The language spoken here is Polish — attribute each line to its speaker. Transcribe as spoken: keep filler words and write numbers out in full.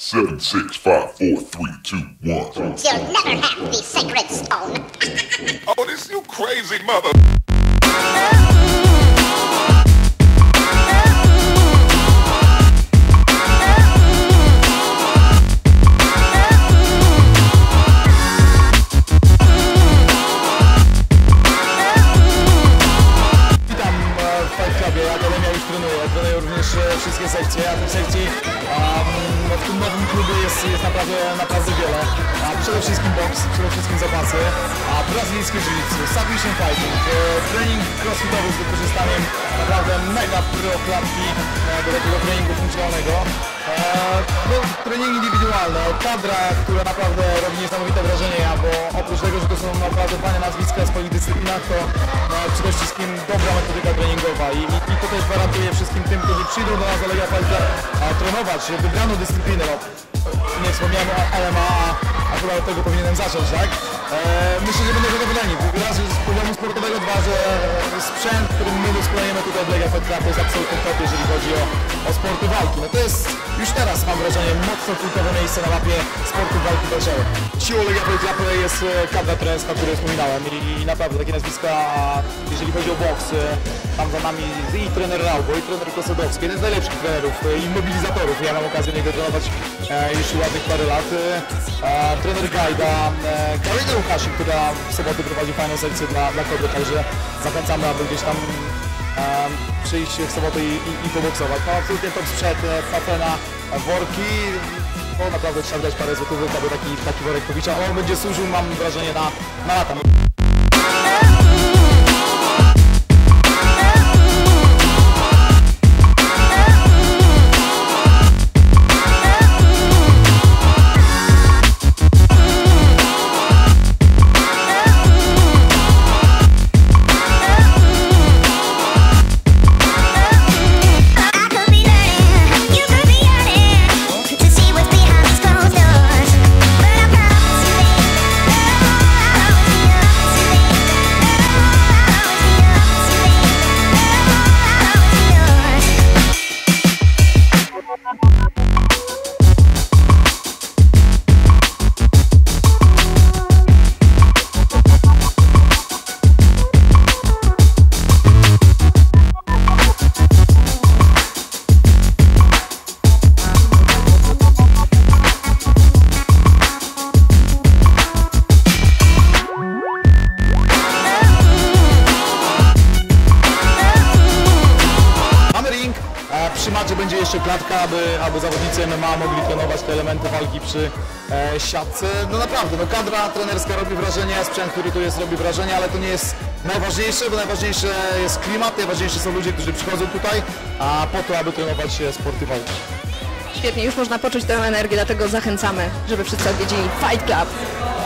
Speaker 1: Seven, six, five, four, three, two, one.
Speaker 2: You'll never have the sacred stone.
Speaker 1: Oh, this you crazy mother.
Speaker 3: Witam w Fight Clubie, Akademia już trenuje, trenuję również wszystkie sekcje, a tych sekcji um, w tym nowym klubie jest, jest naprawdę, naprawdę wiele. A przede wszystkim boks, przede wszystkim zapasy, a brazylijskie jiu-jitsu, submission fighting, e, trening crossfitowy z wykorzystaniem naprawdę mega pro klatki e, do takiego treningu funkcjonalnego. E, no, treningi indywidualne, kadra, która naprawdę robi niesamowite wrażenie, bo oprócz tego, że to są naprawdę fajne nazwiska w swoich dyscyplinach, to e, przede wszystkim dobra metodyka treningowa i, i, i to też gwarantuje wszystkim tym, którzy przyjdą do nas do Legia Fight Club trenować wybraną dyscyplinę. No, nie wspomniałem o L M A, a chyba od tego powinienem zacząć, tak? E, myślę, że będą zadowoleni. Raz, że z poziomu sportowego, dwa, że sprzęt, którym my dysponujemy tutaj w Legia Fight Club, to jest absolutny top, jeżeli chodzi o, o sporty walki. No to jest już teraz, mam wrażenie, mocno kultowe miejsce na mapie sportu walki walczowej. Siłą Legia Fight Club jest kadra trenerska, o której wspominałem i, i naprawdę takie nazwiska, jeżeli chodzi o boks, tam za nami i trener Raubo, i trener Kosodowski, jeden z najlepszych trenerów i mobilizatorów. Ja mam okazję niego trenować e, już ładnych parę lat. E, trener Gajda, e, Karolina Łukasik, która w sobotę prowadzi fajną sekcję dla, dla kobiet, także zachęcamy, aby gdzieś tam e, przyjść w sobotę i, i, i poboksować. No absolutnie top sprzęt, Fafena, worki. No naprawdę trzeba dać parę złotówek, aby taki, taki worek pobić, a on będzie służył, mam wrażenie, na, na lata. Przy macie będzie jeszcze klatka, aby, aby zawodnicy M M A mogli trenować te elementy walki przy e, siatce. No naprawdę, no kadra trenerska robi wrażenie, sprzęt, który tu jest, robi wrażenie, ale to nie jest najważniejsze, bo najważniejsze jest klimat, najważniejsze są ludzie, którzy przychodzą tutaj, a po to, aby trenować sporty walki.
Speaker 4: Świetnie, już można poczuć tę energię, dlatego zachęcamy, żeby wszyscy odwiedzili Fight Club.